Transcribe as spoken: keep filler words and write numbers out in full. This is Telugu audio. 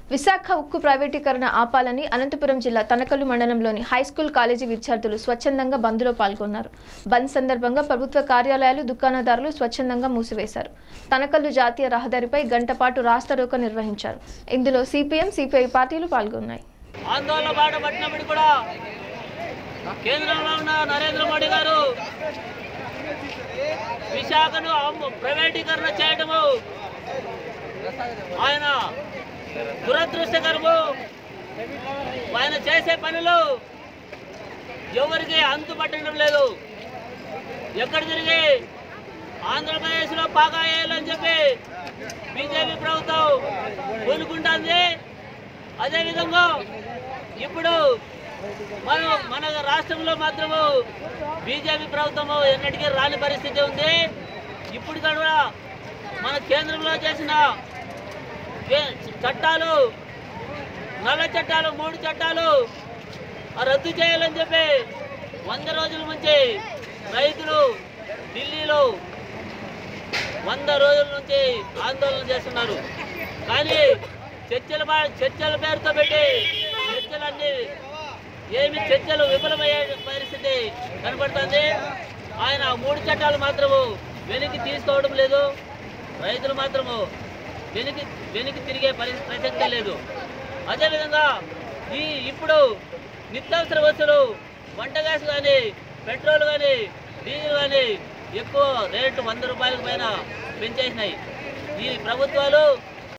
విశాఖ ఉక్కు ప్రైవేటీకరణ ఆపాలని అనంతపురం జిల్లా తనకల్లు మండలంలోని హైస్కూల్ కాలేజీ విద్యార్థులు స్వచ్ఛందంగా బంద్లో పాల్గొన్నారు. బంద్ సందర్భంగా ప్రభుత్వ కార్యాలయాలు, దుకాణదారులు స్వచ్ఛందంగా మూసివేశారు. తనకల్లు జాతీయ రహదారిపై గంట పాటు రాస్తారోకో నిర్వహించారు. ఇందులో సిపిఎం, సిపిఐ పార్టీలు పాల్గొన్నాయి. ఆందోళన బాట పట్టినప్పుడు కూడా కేంద్రంలో ఉన్న నరేంద్ర మోడీ గారు విశాఖను ప్రైవేటీకరణ చేయడము ఆయన దురదృష్టకరము. ఆయన చేసే పనులు ఎవరికి అంతు పట్టడం లేదు. ఎక్కడ తిరిగి ఆంధ్రప్రదేశ్లో పాగా వేయాలని చెప్పి బీజేపీ ప్రభుత్వం కోరుకుంటుంది. అదేవిధంగా ఇప్పుడు మన మన రాష్ట్రంలో మాత్రము బీజేపీ ప్రభుత్వము ఎన్నటికీ రాని పరిస్థితి ఉంది. ఇప్పుడు కూడా మన కేంద్రంలో చేసిన చట్టాలు, నల్ల చట్టాలు, మూడు చట్టాలు రద్దు చేయాలని చెప్పి వంద రోజుల నుంచి రైతులు ఢిల్లీలో వంద రోజుల నుంచి ఆందోళన చేస్తున్నారు. కానీ చర్చల చర్చల పేరుతో పెట్టి చర్చలన్నీ ఏమి చర్చలు విఫలమయ్యే పరిస్థితి కనబడుతుంది. ఆయన మూడు చట్టాలు మాత్రము వెనక్కి తీసుకోవడం లేదు. రైతులు మాత్రము వెనక్కి వెనక్కి తిరిగే పరిస్థితి ప్రసక్తే లేదు. అదేవిధంగా ఈ ఇప్పుడు నిత్యావసర వస్తువులు, వంట గ్యాస్ కానీ, పెట్రోల్ కానీ, డీజిల్ కానీ ఎక్కువ రేటు వంద రూపాయల పైన పెంచేసినాయి. ఈ ప్రభుత్వాలు